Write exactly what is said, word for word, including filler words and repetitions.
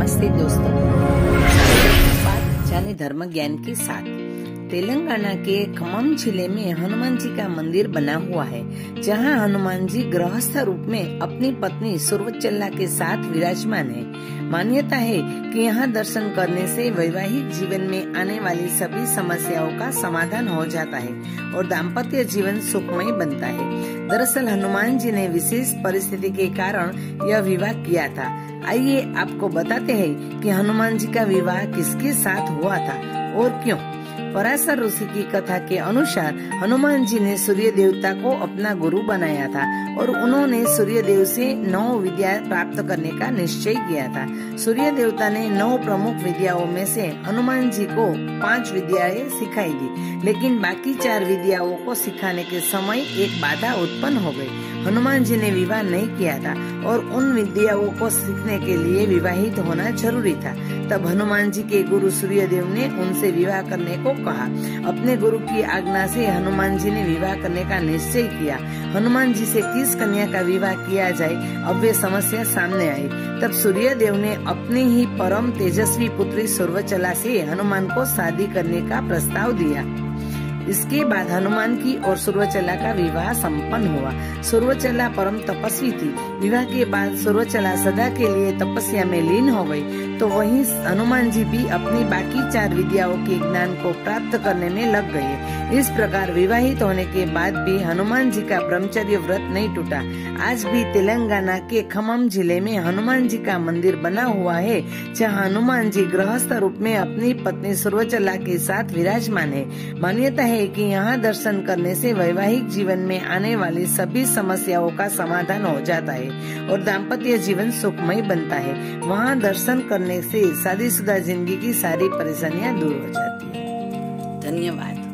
नमस्ते दोस्तों, बात जाने धर्म ज्ञान के साथ। तेलंगाना के खम्मम जिले में हनुमान जी का मंदिर बना हुआ है, जहां हनुमान जी गृहस्थ रूप में अपनी पत्नी सुरवचल्ला के साथ विराजमान है। मान्यता है कि यहां दर्शन करने से वैवाहिक जीवन में आने वाली सभी समस्याओं का समाधान हो जाता है और दाम्पत्य जीवन सुखमय बनता है। दरअसल हनुमान जी ने विशेष परिस्थिति के कारण यह विवाह किया था। आइए आपको बताते हैं कि हनुमान जी का विवाह किसके साथ हुआ था और क्यों। पराशर ऋषि की कथा के अनुसार हनुमान जी ने सूर्य देवता को अपना गुरु बनाया था और उन्होंने सूर्य देव से नौ विद्या प्राप्त करने का निश्चय किया था। सूर्य देवता ने नौ प्रमुख विद्याओं में से हनुमान जी को पांच विद्याएं सिखाई दी, लेकिन बाकी चार विद्याओं को सिखाने के समय एक बाधा उत्पन्न हो गई। हनुमान जी ने विवाह नहीं किया था और उन विद्याओं को सीखने के लिए विवाहित होना जरूरी था। तब हनुमान जी के गुरु सूर्यदेव ने उनसे विवाह करने को कहा। अपने गुरु की आज्ञा से हनुमान जी ने विवाह करने का निश्चय किया। हनुमान जी से किस कन्या का विवाह किया जाए, अब वे समस्या सामने आई। तब सूर्यदेव ने अपनी ही परम तेजस्वी पुत्री सुरवचला से हनुमान को शादी करने का प्रस्ताव दिया। इसके बाद हनुमान की और सुरवचला का विवाह संपन्न हुआ। सुरवचला परम तपस्वी थी। विवाह के बाद सुरवचला सदा के लिए तपस्या में लीन हो गई, तो वहीं हनुमान जी भी अपनी बाकी चार विद्याओं के ज्ञान को प्राप्त करने में लग गए। इस प्रकार विवाहित होने के बाद भी हनुमान जी का ब्रह्मचर्य व्रत नहीं टूटा। आज भी तेलंगाना के खम्मम जिले में हनुमान जी का मंदिर बना हुआ है, जहाँ हनुमान जी गृहस्थ रूप में अपनी पत्नी सुरवचला के साथ विराजमान है। मान्यता है कि यहाँ दर्शन करने से वैवाहिक जीवन में आने वाली सभी समस्याओं का समाधान हो जाता है और दाम्पत्य जीवन सुखमय बनता है। वहाँ दर्शन करने से शादीशुदा जिंदगी की सारी परेशानियाँ दूर हो जाती है। धन्यवाद।